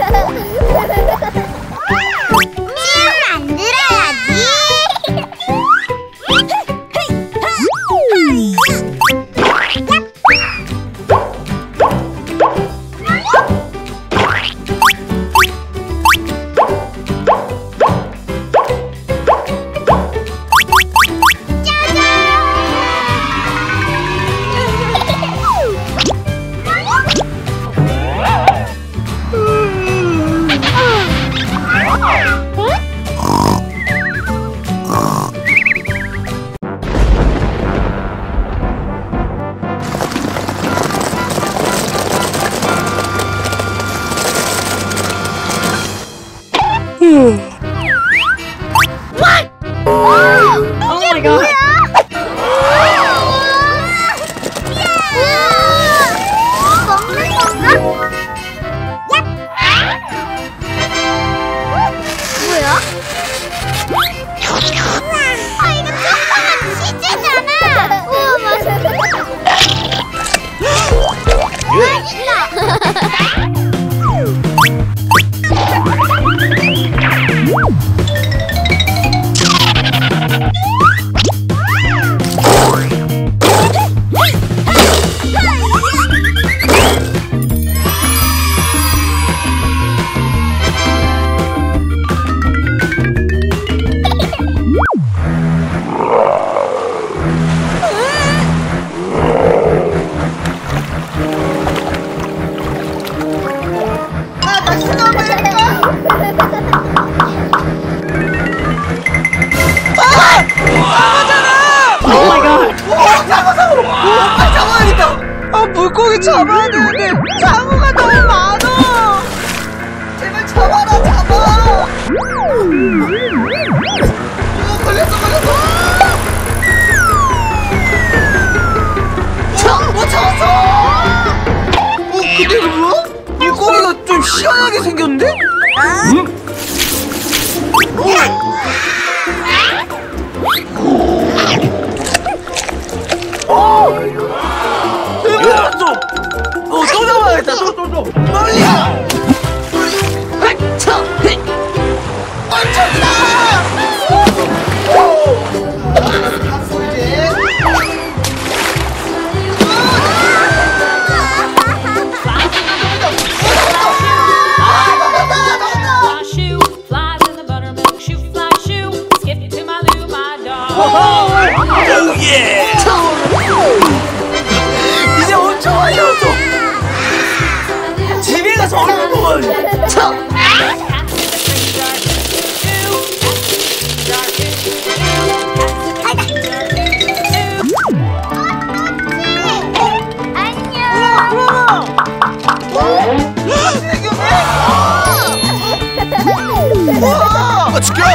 What? Oh my god. 물고기 잡아야 되는데 장어가 너무 많아. 제발 잡아라, 잡아. 걸렸어. 잡았어. 근데 이거 뭐야? 물고기가 좀 희한하게 생겼는데? 응? 또 잡아야겠다. 또. 빨리야. 완전이다. 이제 엄청 많이 왔어. 집에 가서 얼른 먹어야지. Let's go!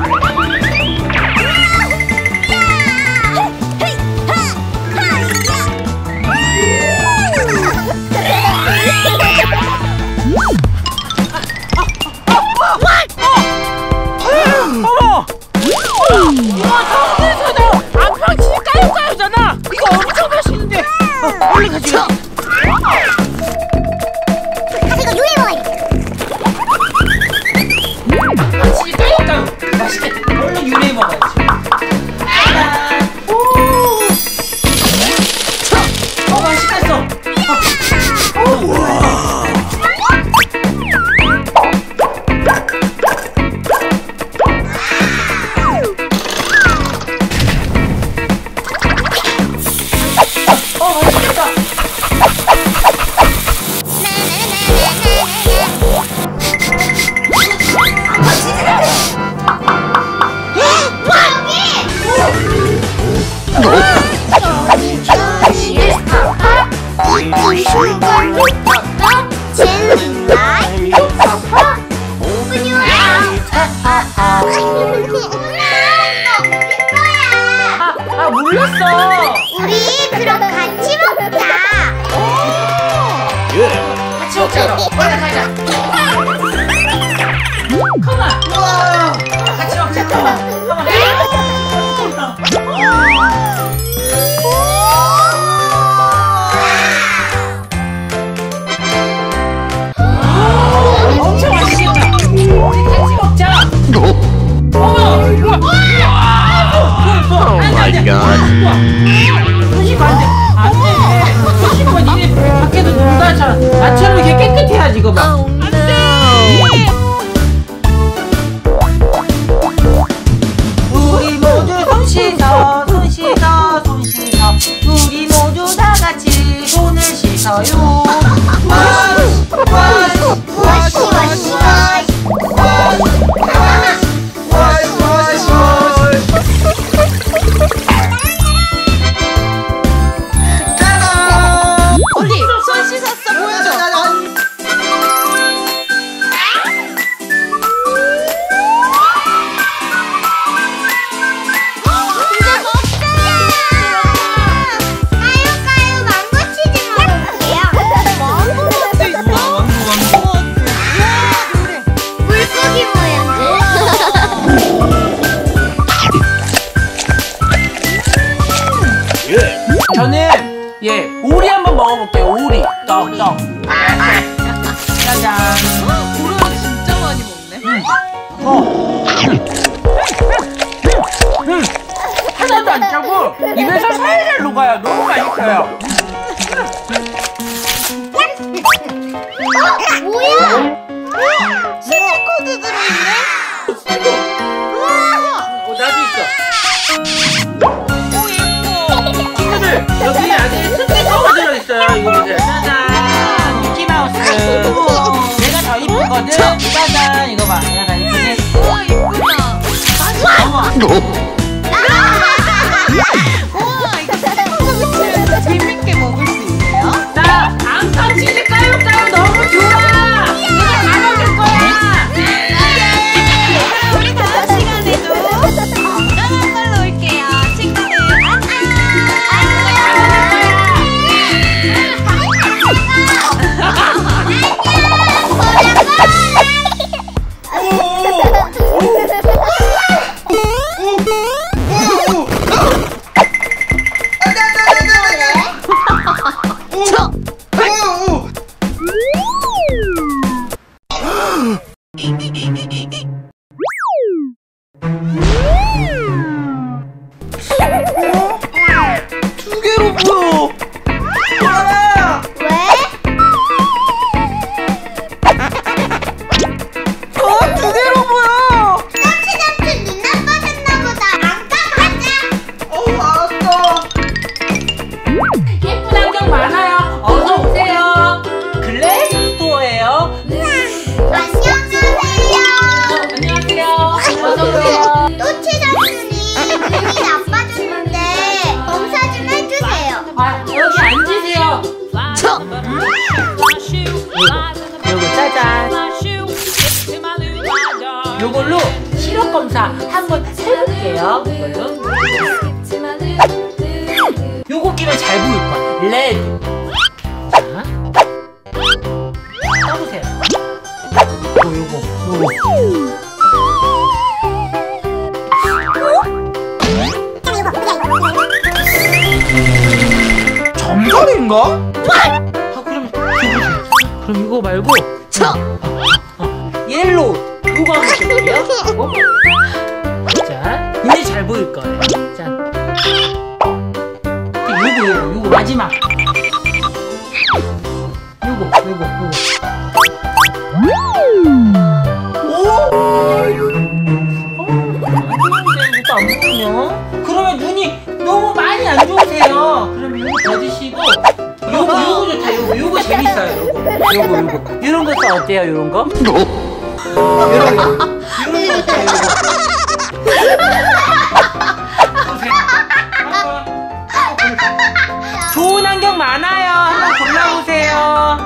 우와, 저기서도 안방 진짜 까요까요잖아. 이거 엄청 맛있는데. 얼른 가지고. 이거 유래 먹어야 돼. 아, 진짜 까요까요. 맛있겠다. 얼른 유래 먹어야지. 맛있겠어. 아, 몰랐어. 우리 그럼 같이 먹자. 같이 먹자. 얼른 가자. 컴온. 우와. 같이 먹자. 컴온. 엄청 저는 오리 한번 먹어볼게요. 오리 떡. 짜잔. 오리는 진짜 많이 먹네. 하나도 안 짜고 입에서 살살 녹아요. 너무 맛있어요. 뭐야? 스티커도 들어있네. 나도 있어. 친구들 여기 안에 스티커가 들어있어요. 이거 보세요. 짜잔. 미키마우스. 내가 더 이쁘거든. 짜잔. 이거 봐. 내가 더 이쁘네. 우와 이쁘다. 어머. 우와 이거 스티커 붙이면서 재밌게 먹을 수 있네요. 자, 암컷 치즈 까요까요 너무 좋아. 내가 다 먹을 거야. 우리 다음 시간에도 건강한 걸로 올게요. 친구들 안녕. 두 개로 보여. 하나. 왜? 두 개로 보여. 꼬치 잡힌 눈 나빠졌나 보다. 안 까먹자. 알았어. 예쁜 안경 많아요. 어서 오세요. 글래스 스토어예요. 안녕하세요. 안녕하세요. 어서 오세요. 꼬치 잡힌이 눈이 나빠졌는데 검사 좀 해주세요. 아, 여기 앉으세요. 요거 짜잔. 요걸로 시력 검사 한번 해볼게요. 이걸로. 요거 끼면 잘 보일 거야. 레드. 자, 떠보세요. 요거. 점점인가? 그럼 이거 말고 옐로우 요거 한번 볼게요. 자, 눈이 잘 보일 거예요. 자, 요거 마지막. 요거. 이것도 안 보이냐? 그러면 눈이 너무 많이 안 좋으세요. 그러면 이거 받으시고 요거 좋다. 요거 재밌어요. 요거 이런 거 어때요? 이런 거? 이런 거 어때요? 좋은 안경 많아요. 한번 골라보세요.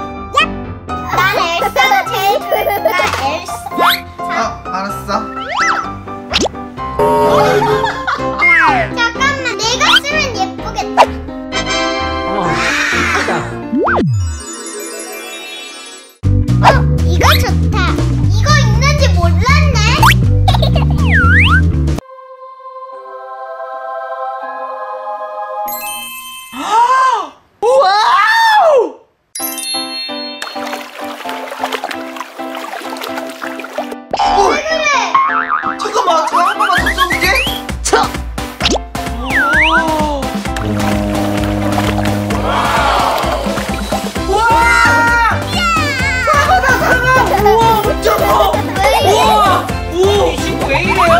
난 엘사가 제일 좋을까? 엘사. 알았어. 잠깐만, 내가 쓰면 예쁘겠다. 예쁘다. 이거 좋다. 이거 있는지 몰랐네. 와우! 왜 그래? 잠깐만, 저 한 번만 더 써볼게. 우와! 상어다, 상어! 우와, 엄청 커! 우와! 우와! 이 친구 왜 이래요?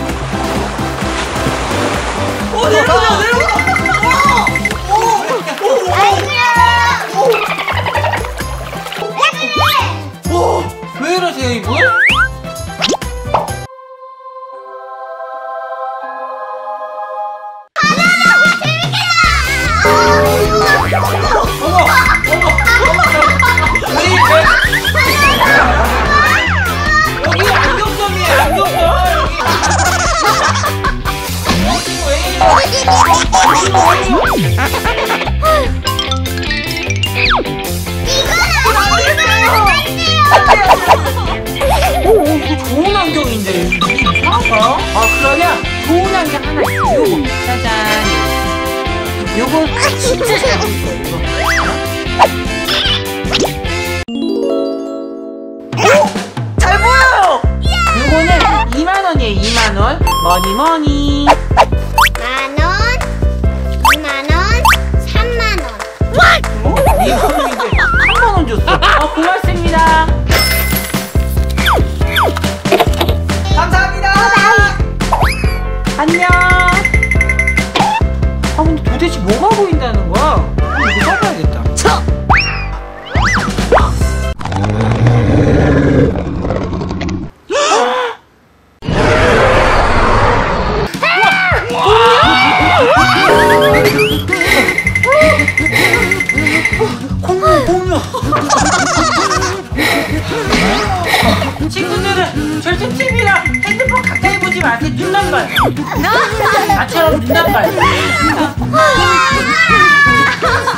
내려가! 내려가! 진짜 잘 보일 거예요. 이거. 잘 보여요. 이거는 2만 원이에요. 2만 원. 머니. 만원, 2만원, 3만원. 이거 3만 원 줬어. 고맙습니다. 감사합니다. 안녕. 근데 도대체 뭐가 보인다는 거야? 이거 써봐야겠다. 공룡. 친구들은 절대 TV랑 핸드폰 가까이 보지 마세요. 눈 나빠요. 나처럼 눈 나빠요.